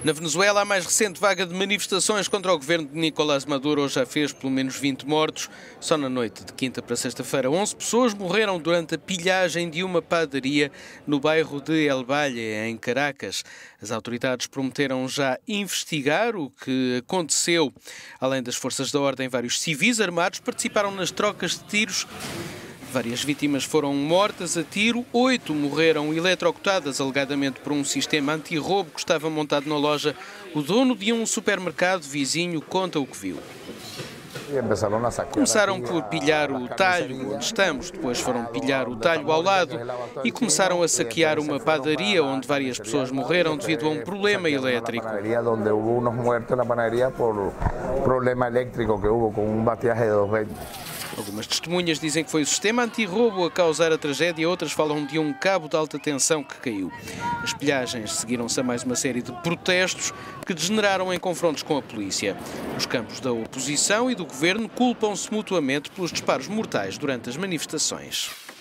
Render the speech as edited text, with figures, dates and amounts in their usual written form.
Na Venezuela, a mais recente vaga de manifestações contra o governo de Nicolás Maduro já fez pelo menos 20 mortos. Só na noite de quinta para sexta-feira, 11 pessoas morreram durante a pilhagem de uma padaria no bairro de El Valle, em Caracas. As autoridades prometeram já investigar o que aconteceu. Além das forças da ordem, vários civis armados participaram nas trocas de tiros. Várias vítimas foram mortas a tiro, 8 morreram eletrocutadas, alegadamente por um sistema anti-roubo que estava montado na loja. O dono de um supermercado vizinho conta o que viu. Começaram por pilhar o talho onde estamos, depois foram pilhar o talho ao lado e começaram a saquear uma padaria onde várias pessoas morreram devido a um problema elétrico. Algumas testemunhas dizem que foi o sistema anti-roubo a causar a tragédia, outras falam de um cabo de alta tensão que caiu. As pilhagens seguiram-se a mais uma série de protestos que degeneraram em confrontos com a polícia. Os campos da oposição e do governo culpam-se mutuamente pelos disparos mortais durante as manifestações.